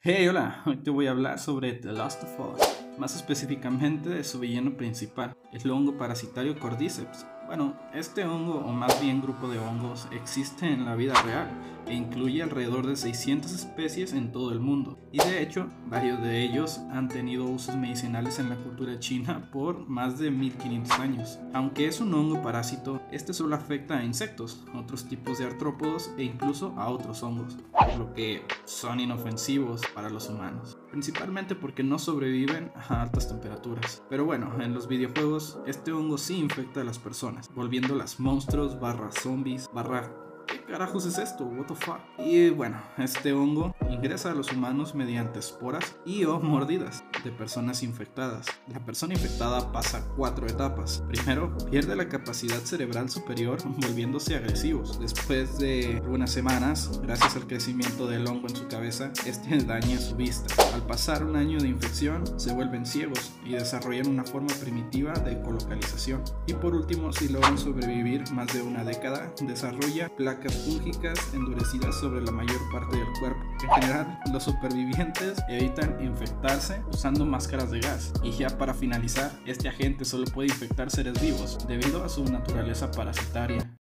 Hey, hola, hoy te voy a hablar sobre The Last of Us, más específicamente de su villano principal, el hongo parasitario Cordyceps. Bueno, este hongo, o más bien grupo de hongos, existe en la vida real e incluye alrededor de 600 especies en todo el mundo. Y de hecho, varios de ellos han tenido usos medicinales en la cultura china por más de 1500 años. Aunque es un hongo parásito, este solo afecta a insectos, otros tipos de artrópodos e incluso a otros hongos, por lo que son inofensivos para los humanos, principalmente porque no sobreviven a altas temperaturas. Pero bueno, en los videojuegos este hongo sí infecta a las personas, volviéndolas monstruos, zombies, ¿qué carajos es esto? What the fuck? Y bueno, este hongo ingresa a los humanos mediante esporas y o mordidas de personas infectadas. La persona infectada pasa 4 etapas. Primero, pierde la capacidad cerebral superior volviéndose agresivos. Después de algunas semanas, gracias al crecimiento del hongo en su cabeza, este daña su vista. Al pasar un año de infección, se vuelven ciegos y desarrollan una forma primitiva de ecolocalización. Y por último, si logran sobrevivir más de una década, desarrolla placas fúngicas endurecidas sobre la mayor parte del cuerpo. En general, los supervivientes evitan infectarse usando máscaras de gas. Y ya para finalizar, este agente solo puede infectar seres vivos debido a su naturaleza parasitaria.